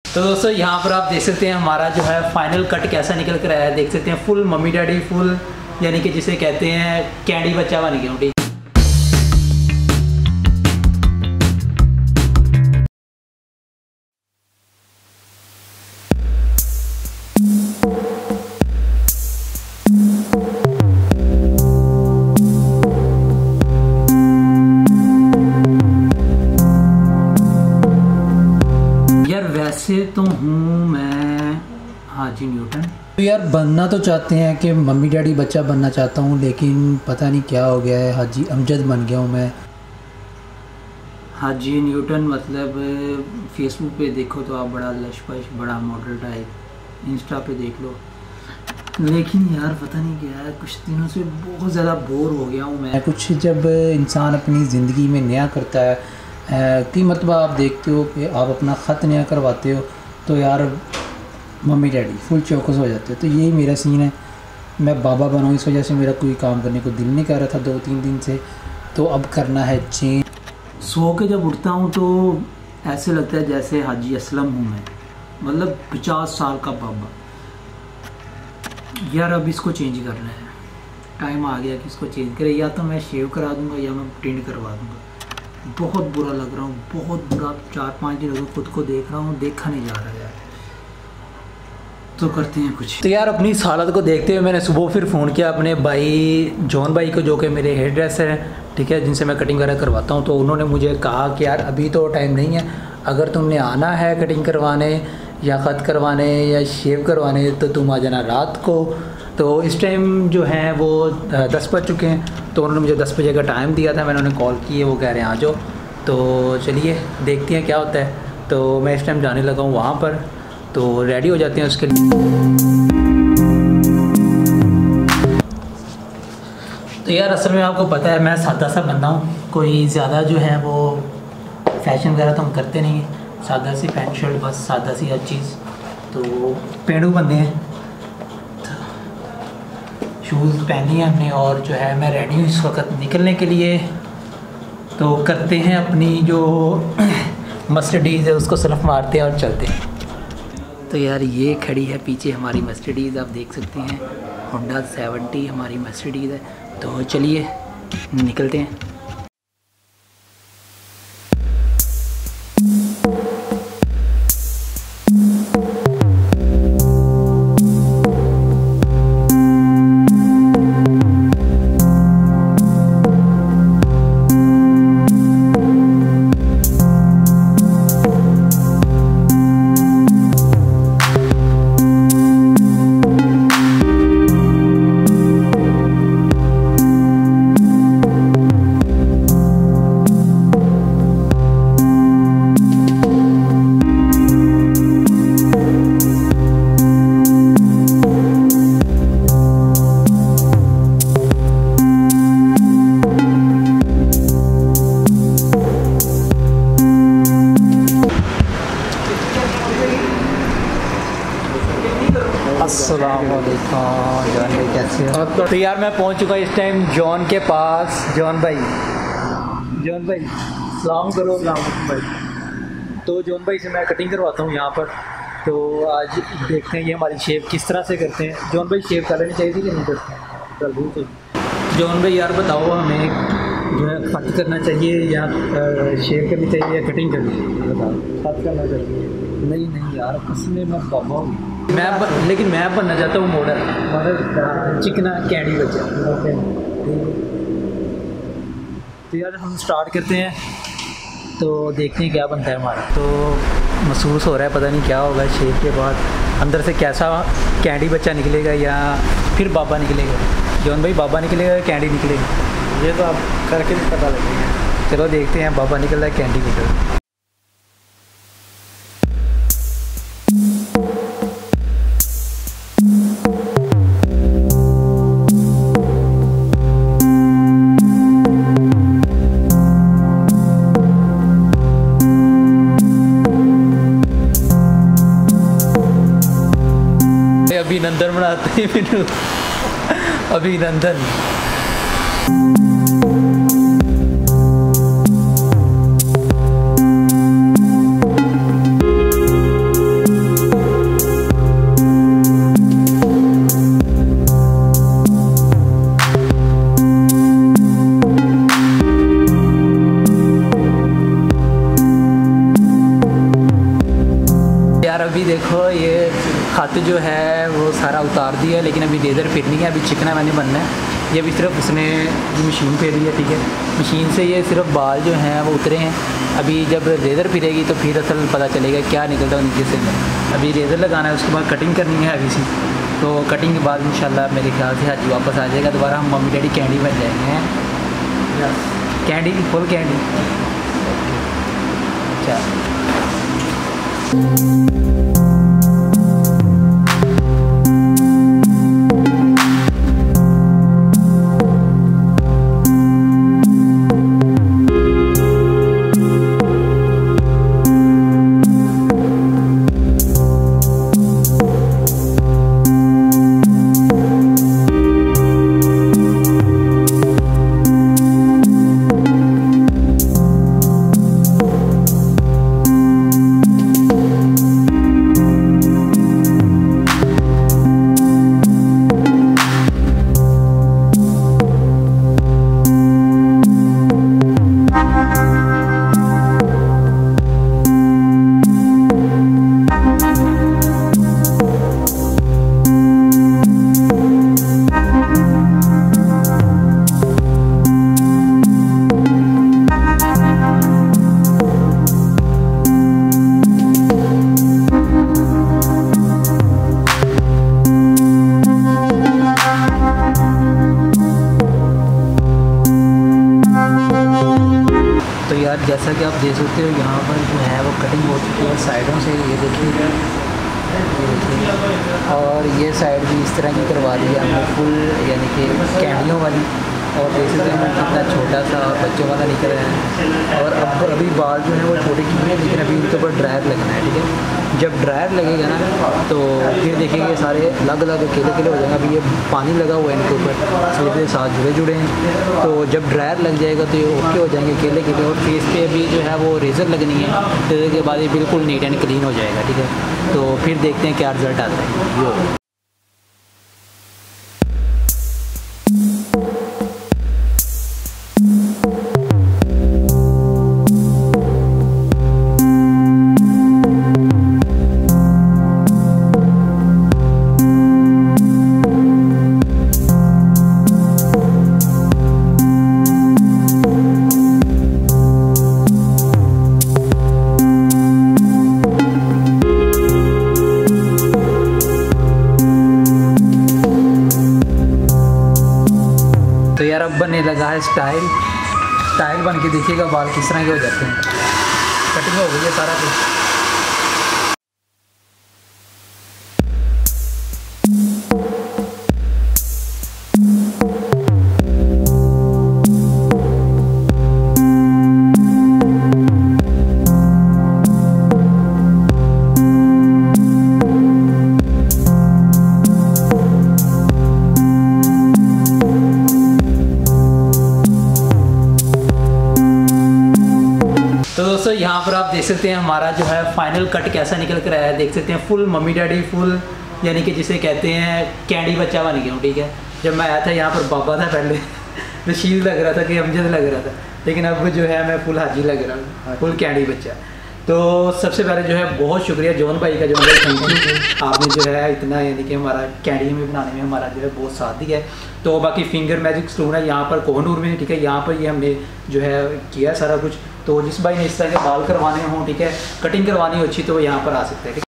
तो दोस्तों यहाँ पर आप देख सकते हैं हमारा जो है फाइनल कट कैसा निकल कर आया है। देख सकते हैं फुल मम्मी डैडी फुल, यानी कि जिसे कहते हैं कैंडी बच्चा बन गया हूँ। वैसे तो हूँ मैं हाजी न्यूटन। तो यार बनना तो चाहते हैं कि मम्मी डैडी बच्चा बनना चाहता हूँ, लेकिन पता नहीं क्या हो गया है, हाजी अमजद बन गया हूँ मैं। हाजी न्यूटन मतलब फेसबुक पे देखो तो आप बड़ा लश पश, बड़ा मॉडल टाइप, इंस्टा पे देख लो, लेकिन यार पता नहीं क्या है, कुछ दिनों से बहुत ज़्यादा बोर हो गया हूँ मैं। कुछ जब इंसान अपनी ज़िंदगी में नया करता है कि मतलब आप देखते हो कि आप अपना ख़त नया करवाते हो तो यार मम्मी डैडी फुल चौकस हो जाते हो। तो यही मेरा सीन है, मैं बाबा बना हूँ, इस वजह से मेरा कोई काम करने को दिल नहीं कर रहा था 2-3 दिन से, तो अब करना है चेंज। सो के जब उठता हूँ तो ऐसे लगता है जैसे हाजी असलम हूँ मैं, मतलब 50 साल का बाबा। यार अब इसको चेंज करना है, टाइम आ गया कि इसको चेंज करें, या तो मैं शेव करा दूँगा या मैं प्रिंट करवा दूँगा। बहुत बुरा लग रहा हूँ, बहुत बुरा। 4-5 दिन हो गए खुद को देख रहा हूँ, देखा नहीं जा रहा यार, तो करते हैं कुछ। तो यार अपनी इस हालत को देखते हुए मैंने सुबह फिर फ़ोन किया अपने भाई जॉन भाई को, जो कि मेरे हेयर ड्रेसर हैं, ठीक है, जिनसे मैं कटिंग वगैरह करवाता हूँ। तो उन्होंने मुझे कहा कि यार अभी तो टाइम नहीं है, अगर तुमने आना है कटिंग करवाने या ख़त करवाने या शेव करवाने तो तुम आ जाना रात को। तो इस टाइम जो है वो 10 बज चुके हैं, तो उन्होंने मुझे 10 बजे का टाइम दिया था, मैंने उन्हें कॉल किए, वो कह रहे हैं आ जाओ। तो चलिए देखते हैं क्या होता है। तो मैं इस टाइम जाने लगा हूँ वहाँ पर, तो रेडी हो जाते हैं उसके लिए। तो यार असल में आपको पता है मैं सादा सा बंदा हूँ, कोई ज़्यादा जो है वो फैशन वगैरह तो हम करते नहीं हैं, सादा सी पैंट शर्ट, बस सादा सी हर चीज़। तो पेड़ू बंदे हैं, शूज़ पहनी है हमने, और जो है मैं रेडी हूँ इस वक्त निकलने के लिए। तो करते हैं अपनी जो मर्सिडीज़ है उसको सलफ मारते हैं और चलते हैं। तो यार ये खड़ी है पीछे हमारी मर्सिडीज़, आप देख सकते हैं होंडा 70 हमारी मर्सिडीज़ है। तो चलिए निकलते हैं। अस्सलामुअलैकुम जॉन भाई, कैसे हो? तो यार मैं पहुंच चुका इस टाइम जॉन के पास। जॉन भाई सलाम करो। भाई तो जॉन भाई से मैं कटिंग करवाता हूँ यहाँ पर। तो आज देखते हैं ये हमारी शेव किस तरह से करते हैं। जॉन भाई शेव कर लेनी चाहिए थी कि नहीं करते हैं? कर दूँ तो जॉन भाई यार बताओ हमें जो है कट करना चाहिए या शेव करनी चाहिए या कटिंग करनी चाहिए? बताओ। कट करना चाहिए। नहीं यार कसम मैं बाबा हूँ लेकिन मैं बनना चाहता हूँ मॉडल चिकना कैंडी बच्चा। तो यार हम स्टार्ट करते हैं, तो देखते हैं क्या बनता है हमारा। तो महसूस हो रहा है पता नहीं क्या होगा शेव के बाद, अंदर से कैसा कैंडी बच्चा निकलेगा या फिर बाबा निकलेगा। जॉन भाई बाबा निकलेगा या कैंडी निकलेगा, ये तो आप करके भी पता लगेगा। चलो देखते हैं बाबा निकल रहा है कैंडी निकल रहा है। अभिनंदन बनाते हैं मैनू, अभिनंदन। यार अभी देखो ये खत जो है वो सारा उतार दिया है, लेकिन अभी लेज़र फिरनी है, अभी चिकना मैंने बनना है। ये अभी सिर्फ उसने मशीन फेरी है, ठीक है। मशीन से ये सिर्फ बाल जो हैं वो उतरे हैं। अभी जब लेज़र फिरेगी तो फिर असल पता चलेगा क्या निकलता है नीचे से। अभी लेज़र लगाना है, उसके बाद कटिंग करनी है अभी सी। तो कटिंग के बाद इंशाल्लाह मेरे ख्याल से हाजी वापस आ जाएगा दोबारा, हम मम्मी डैडी कैंडी बन जाएंगे हैं। Candy full candy. अच्छा जैसा कि आप देख सकते हो यहाँ पर जो है वो कटिंग हो चुकी है साइडों से, ये देखिए। और ये साइड भी इस तरह की करवा दी है हमने फुल, यानी कि कैंडियों वाली। और देख सकते हैं कितना छोटा सा बच्चों वाला निकल रहा है। और अब अभी बाल जो है वो छोटे किए हैं, लेकिन अभी उनके ऊपर ड्रायर लगना है, ठीक है। जब ड्रायर लगेगा ना तो फिर देखेंगे सारे अलग अलग अकेले अकेले हो जाएंगे। अभी ये पानी लगा हुआ है इनके ऊपर, सीधे साथ जुड़े जुड़े हैं। तो जब ड्रायर लग जाएगा तो ये ओके हो जाएंगे अकेले अकेले। और फेस पे भी जो है वो रेज़र लगनी है, रेज़र के बाद ये बिल्कुल नीट एंड क्लीन हो जाएगा, ठीक है। तो फिर देखते हैं क्या रिज़ल्ट आता है। यो अब बनने लगा है स्टाइल बन के देखिएगा बाल किस तरह के हो जाते हैं। कटिंग हो गई है सारा कुछ। तो दोस्तों यहाँ पर आप देख सकते हैं हमारा जो है फाइनल कट कैसा निकल कर आया है। देख सकते हैं फुल मम्मी डैडी फुल, यानी कि जिसे कहते हैं कैंडी बच्चा बन गया हूँ, ठीक है। जब मैं आया था यहाँ पर बाबा था पहले, रशीद लग रहा था कि अमजद लग रहा था, लेकिन अब जो है मैं फुल हाजी लग रहा हूँ, फुल कैंडी बच्चा। तो सबसे पहले जो है बहुत शुक्रिया जॉन भाई का, जॉन भाई थैंक यू, आपने जो है इतना यानी कि हमारा कैंडी में बनाने में हमारा जो है बहुत साथ दिया है। तो बाकी फिंगर मैजिक सलून है यहाँ पर कोहनूर में, ठीक है। यहाँ पर ये हमने जो है किया सारा कुछ। तो जिस भाई ने इस तरह के बाल करवाने हों, ठीक है, कटिंग करवानी हो अच्छी, तो वो यहाँ पर आ सकते हैं।